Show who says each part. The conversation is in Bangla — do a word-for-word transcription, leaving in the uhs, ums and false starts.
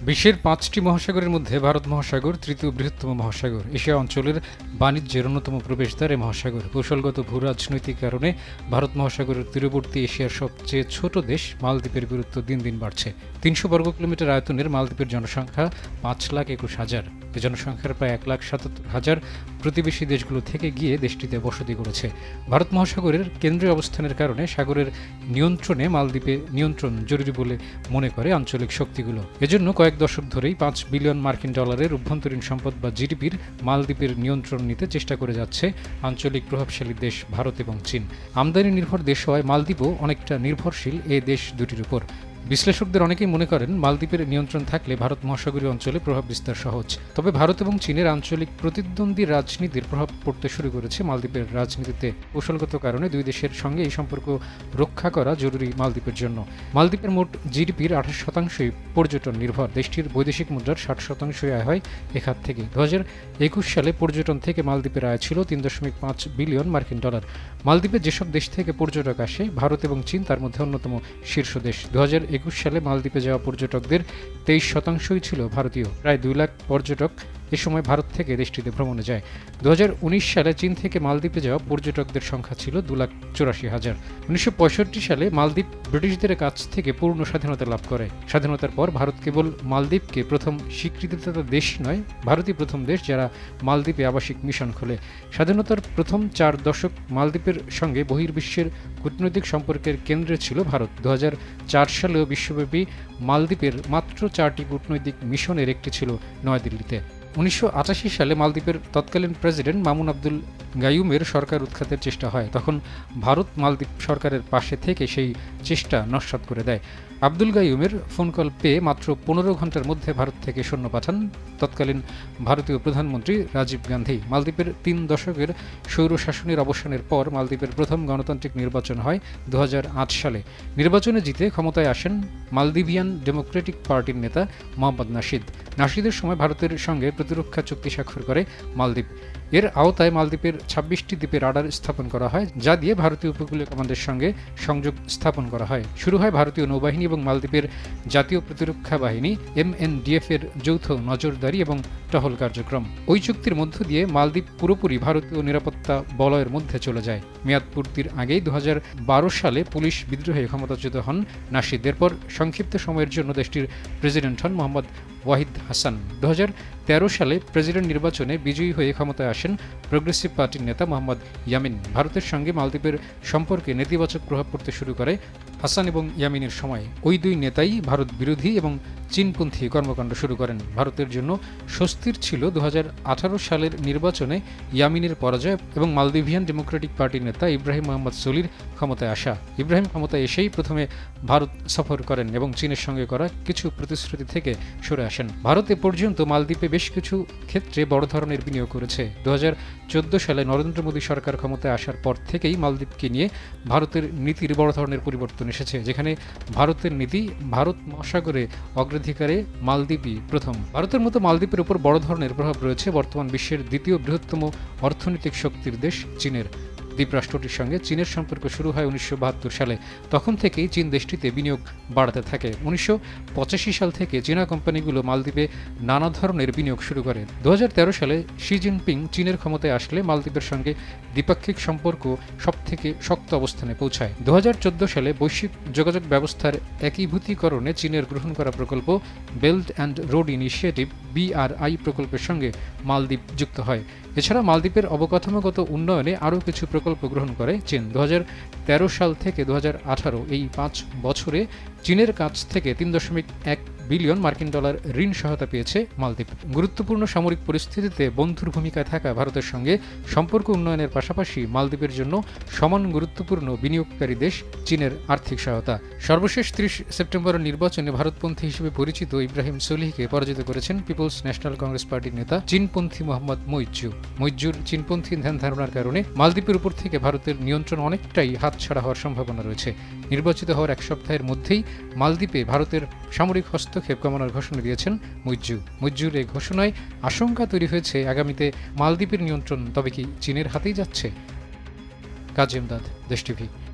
Speaker 1: বিশ্বের পাঁচটি মহাসাগরের মধ্যে ভারত মহাসাগর তৃতীয় বৃহত্তম মহাসাগর। এশিয়া অঞ্চলের বাণিজ্যের অন্যতম প্রবেশদ্বার এ মহাসাগর। কৌশলগত ভূ-রাজনৈতিক কারণে ভারত মহাসাগরের তীরবর্তী এশিয়ার সবচেয়ে ছোট দেশ মালদ্বীপের গুরুত্ব দিন দিন বাড়ছে। তিনশো বর্গ কিলোমিটার আয়তনের মালদ্বীপের জনসংখ্যা পাঁচ লাখ একুশ হাজার। এ জনসংখ্যার প্রায় এক লাখ সাতাত্তর হাজার প্রতিবেশী দেশগুলো থেকে গিয়ে দেশটিতে বসতি করেছে। ভারত মহাসাগরের কেন্দ্রীয় অবস্থানের কারণে সাগরের নিয়ন্ত্রণে মালদ্বীপে নিয়ন্ত্রণ জরুরি বলে মনে করে আঞ্চলিক শক্তিগুলো। এজন্য কয়েক দশক ধরেই পাঁচ বিলিয়ন মার্কিন ডলারের অভ্যন্তরীণ সম্পদ বা জিডিপির মালদ্বীপের নিয়ন্ত্রণ নিতে চেষ্টা করে যাচ্ছে আঞ্চলিক প্রভাবশালী দেশ ভারত এবং চীন। আমদানি নির্ভর দেশ হওয়ায় মালদ্বীপও অনেকটা নির্ভরশীল এ দেশ দুটির উপর। বিশ্লেষকদের অনেকেই মনে করেন মালদ্বীপের নিয়ন্ত্রণ থাকলে ভারত মহাসাগরীয় অঞ্চলে প্রভাব বিস্তার সহজ। তবে ভারত এবং চীনের আঞ্চলিক প্রতিদ্বন্দ্বী রাজনীতির প্রভাব পড়তে শুরু করেছে মালদ্বীপের রাজনীতিতে। কৌশলগত কারণে দুই দেশের সঙ্গে এই সম্পর্ক রক্ষা করা জরুরি মালদ্বীপের জন্য। মালদ্বীপের মোট জিডিপির আঠাশ শতাংশই পর্যটন নির্ভর। দেশটির বৈদেশিক মুদ্রার ষাট শতাংশই আয় হয় এ খাত থেকে। দু হাজার একুশ সালে পর্যটন থেকে মালদ্বীপের আয় ছিল তিন দশমিক পাঁচ বিলিয়ন মার্কিন ডলার। মালদ্বীপে যেসব দেশ থেকে পর্যটক আসে ভারত এবং চীন তার মধ্যে অন্যতম শীর্ষ দেশ। দু হাজার একুশ সালে মালদ্বীপে যাওয়া পর্যটকদের তেইশ শতাংশই ছিল ভারতীয়। প্রায় দুই লাখ পর্যটক এ সময় ভারত থেকে দেশটিতে ভ্রমণে যায়। দু হাজার উনিশ সালে চীন থেকে মালদ্বীপে যাওয়া পর্যটকদের সংখ্যা ছিল দু লাখ চুরাশি হাজার। উনিশশো পঁয়ষট্টি সালে মালদ্বীপ ব্রিটিশদের কাছ থেকে পূর্ণ স্বাধীনতা লাভ করে। স্বাধীনতার পর ভারত কেবল মালদ্বীপকে প্রথম স্বীকৃতিদাতা দেশ নয়, ভারতই প্রথম দেশ যারা মালদ্বীপে আবাসিক মিশন খোলে। স্বাধীনতার প্রথম চার দশক মালদ্বীপের সঙ্গে বহির্বিশ্বের কূটনৈতিক সম্পর্কের কেন্দ্রে ছিল ভারত। দু হাজার চার সালেও বিশ্বব্যাপী মালদ্বীপের মাত্র চারটি কূটনৈতিক মিশনের একটি ছিল নয়াদিল্লিতে। উনিশশো আটাশি সালে মালদ্বীপের তৎকালীন প্রেসিডেন্ট মামুন আব্দুল গাইয়ুমের সরকার উৎখাতের চেষ্টা হয়। তখন ভারত মালদ্বীপ সরকারের পাশে থেকে সেই চেষ্টা নস্যাৎ করে দেয়। আব্দুল গাইয়ুমের ফোন কল পেয়ে মাত্র পনেরো ঘন্টার মধ্যে ভারত থেকে সৈন্য পাঠান তৎকালীন ভারতীয় প্রধানমন্ত্রী রাজীব গান্ধী। মালদ্বীপের তিন দশকের স্বৈরশাসনের অবসানের পর মালদ্বীপের প্রথম গণতান্ত্রিক নির্বাচন হয় দু হাজার আট সালে। নির্বাচনে জিতে ক্ষমতায় আসেন মালদ্বীভিয়ান ডেমোক্রেটিক পার্টির নেতা মোহাম্মদ নাশিদ। নাশিদের সময় ভারতের সঙ্গে প্রতিরক্ষা চুক্তি স্বাক্ষর করে মালদ্বীপ। এর আওতায় মালদ্বীপের ছাব্বিশটি দ্বীপে রাডার স্থাপন করা হয়, যা দিয়ে ভারতীয় উপকূলীয় কমান্ডের সঙ্গে সংযোগ স্থাপন করা হয়। শুরু হয় ভারতীয় নৌবাহিনী এবং মালদ্বীপের জাতীয় প্রতিরক্ষা বাহিনী এম এন ডি এফ এর যৌথ নজরদারি এবং টহল কার্যক্রম। ওই চুক্তির মধ্য দিয়ে মালদ্বীপ পুরোপুরি ভারতীয় নিরাপত্তা বলয়ের মধ্যে চলে যায়। মেয়াদ পূর্তির আগেই দু হাজার বারো সালে পুলিশ বিদ্রোহে ক্ষমতাচ্যুত হন নাশিদ। এরপর সংক্ষিপ্ত সময়ের জন্য দেশটির প্রেসিডেন্ট হন মোহাম্মদ ওয়াহিদ হাসান। দু হাজার তেরো সালে প্রেসিডেন্ট নির্বাচনে বিজয়ী হয়ে ক্ষমতায় আসেন প্রোগ্রেসিভ পার্টির নেতা মোহাম্মদ ইয়ামিন। ভারতের সঙ্গে মালদ্বীপের সম্পর্কে নেতিবাচক প্রভাব পড়তে শুরু করে হাসান এবং ইয়ামিনের সময়। ওই দুই নেতাই ভারত বিরোধী এবং চীনপন্থী কর্মকাণ্ড শুরু করেন। ভারতের জন্য স্বস্তির ছিল দু হাজার আঠারো সালের নির্বাচনে ইয়ামিনের পরাজয় এবং মালদ্বীভিয়ান ডেমোক্রেটিক পার্টির নেতা ইব্রাহিম মোহাম্মদ সোলির ক্ষমতায় আসা। ইব্রাহিম ক্ষমতায় এসেই প্রথমে ভারত সফর করেন এবং চীনের সঙ্গে করা কিছু প্রতিশ্রুতি থেকে সরে আসেন। ভারত এ পর্যন্ত মালদ্বীপে বেশ কিছু ক্ষেত্রে বড় ধরনের বিনিয়োগ করেছে। দু হাজার চোদ্দ সালে নরেন্দ্র মোদী সরকার ক্ষমতায় আসার পর থেকেই মালদ্বীপকে নিয়ে ভারতের নীতির বড় ধরনের পরিবর্তন এসেছে, যেখানে ভারতের নীতি ভারত মহাসাগরে অগ্রাধিকারে মালদ্বীপই প্রথম। ভারতের মতো মালদ্বীপের উপর বড় ধরনের প্রভাব রয়েছে বর্তমান বিশ্বের দ্বিতীয় বৃহত্তম অর্থনৈতিক শক্তির দেশ চীনের। দ্বীপরাষ্ট্রটির সঙ্গে চীনের সম্পর্ক শুরু হয় উনিশশো বাহাত্তর সালে। তখন থেকেই চীন দেশটিতে বিনিয়োগ বাড়াতে থাকে। উনিশশো পঁচাশি সাল থেকে চীনা কোম্পানিগুলো মালদ্বীপে নানা ধরনের বিনিয়োগ শুরু করে। দু হাজার তেরো সালে শি জিনপিং চীনের ক্ষমতায় আসলে মালদ্বীপের সঙ্গে দ্বিপাক্ষিক সম্পর্ক সবথেকে শক্ত অবস্থানে পৌঁছায়। দু হাজার চোদ্দ সালে বৈশ্বিক যোগাযোগ ব্যবস্থার একীভূতীকরণে চীনের গ্রহণ করা প্রকল্প belt and road initiative B R I প্রকল্পের সঙ্গে মালদ্বীপ যুক্ত হয়। এছাড়া মালদ্বীপের অবকাঠামোগত উন্নয়নে আরও কিছু প্রকল্প গ্রহণ করে চীন। দু হাজার তেরো সাল থেকে দু হাজার আঠারো এই পাঁচ বছরে চীনের কাছ থেকে তিন দশমিক এক বিলিয়ন মার্কিন ডলার ঋণ সহায়তা পেয়েছে মালদ্বীপ। গুরুত্বপূর্ণ সামরিক পরিস্থিতিতে বন্ধুর ভূমিকায় থাকা ভারতের সঙ্গে সম্পর্ক উন্নয়নের পাশাপাশি মালদ্বীপের জন্য সমান গুরুত্বপূর্ণ বিনিয়োগকারী দেশ চীনের আর্থিক সহায়তা। সর্বশেষ ত্রিশ সেপ্টেম্বরের নির্বাচনে ভারতপন্থী হিসেবে পরিচিত ইব্রাহিম সোলিহকে পরাজিত করেছেন পিপলস ন্যাশনাল কংগ্রেস পার্টির নেতা চীনপন্থী মোহাম্মদ মইজ্জু। মইজ্জুর চীনপন্থী ধ্যান ধারণার কারণে মালদ্বীপের উপর থেকে ভারতের নিয়ন্ত্রণ অনেকটাই হাতছাড়া হওয়ার সম্ভাবনা রয়েছে। নির্বাচিত হওয়ার এক সপ্তাহের মধ্যেই মালদ্বীপে ভারতের সামরিক হস্তক্ষেপ কমানোর ঘোষণা দিয়েছেন মইজ্জু। মইজ্জুর এই ঘোষণায় আশঙ্কা তৈরি হয়েছে আগামীতে মালদ্বীপের নিয়ন্ত্রণ তবে কি চীনের হাতেই যাচ্ছে? কাজী আমদাদ, দেশ টিভি।